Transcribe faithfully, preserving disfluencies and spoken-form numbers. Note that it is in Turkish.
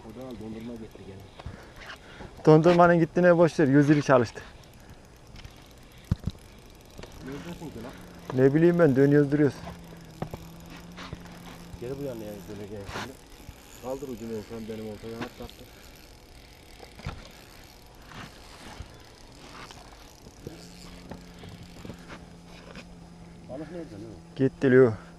O da al dondurma gitti gene. Dondurmanın gittiğine boşver. Yüzülü çalıştı. Neredesin ki lan? Ne bileyim ben, dönüyoruz duruyoruz. Geri bu yana yani döneceğim şimdi. Kaldır ucunu olsan benim oltaya atlattı. Balık nerede lan? Gitti Leo.